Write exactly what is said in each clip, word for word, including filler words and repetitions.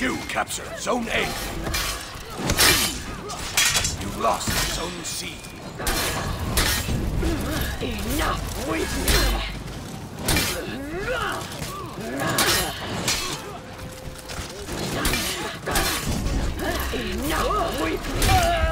You captured Zone A. You lost Zone C. Enough with me! Enough with me!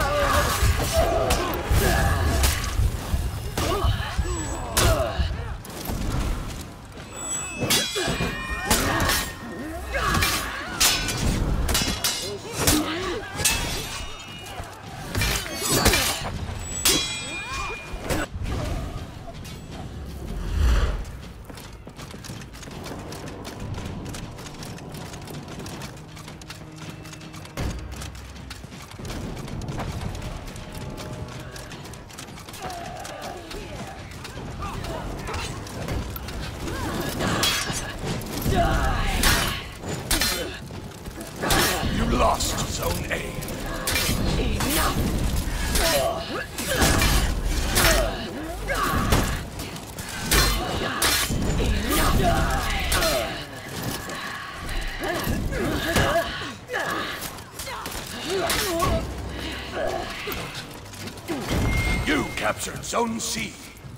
Lost Zone A. Enough! You captured Zone C.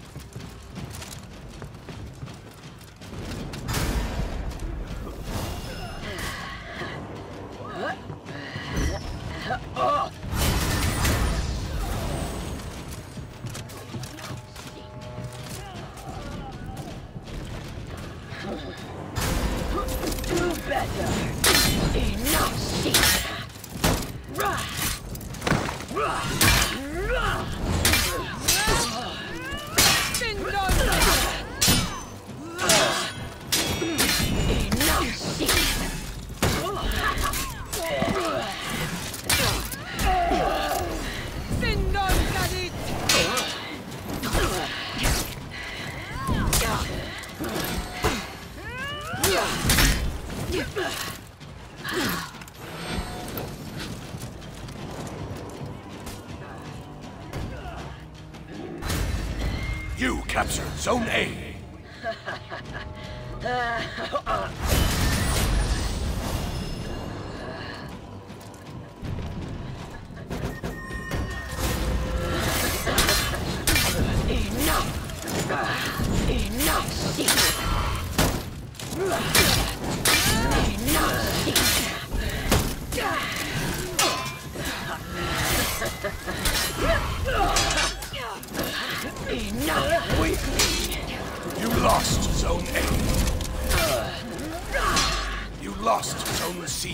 Do better. Enough shit. You captured Zone A. Enough! Enough shit! Enough shit! Enough with me! You lost Zone A. You lost Zone C.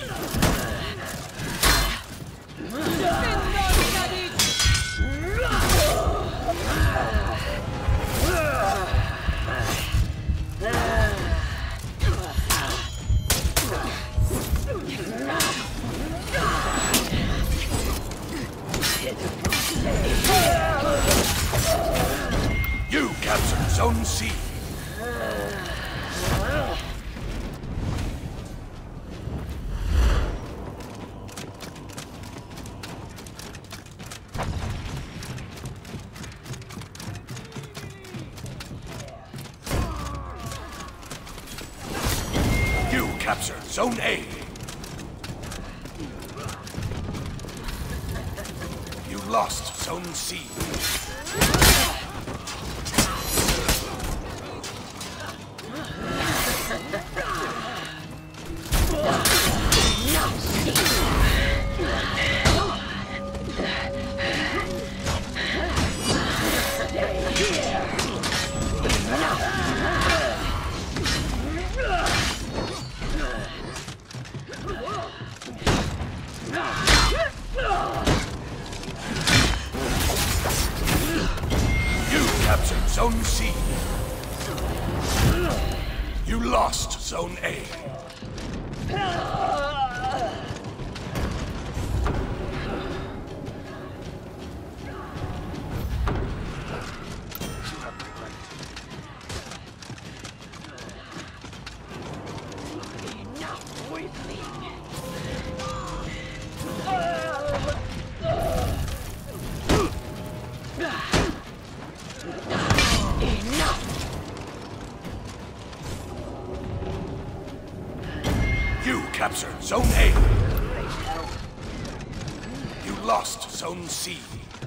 You captured Zone C. You captured Zone A. You lost Zone C. Captured Zone C. You lost Zone A. Enough with me! captured Zone A. You lost Zone C.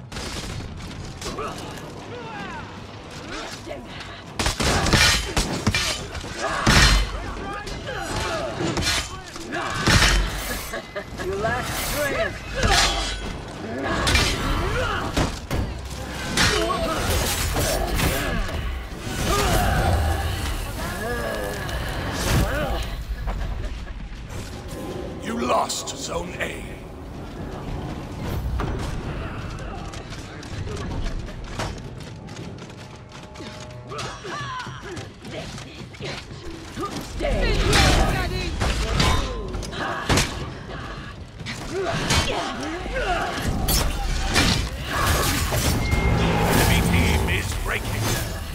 You lack strength. You lost Zone A. Stay. Enemy team is breaking.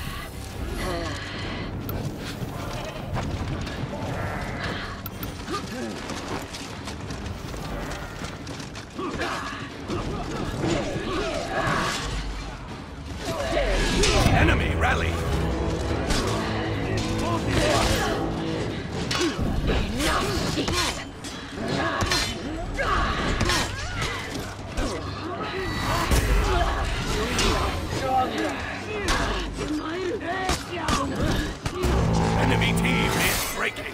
Enemy rally. Enemy team is breaking.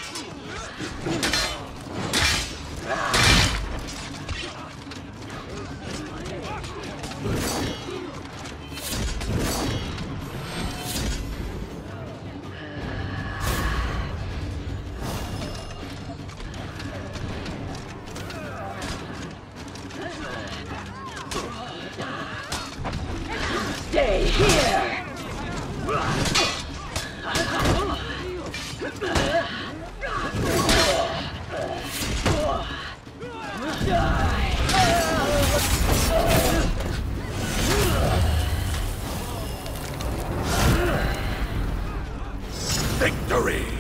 Stay here. Victory!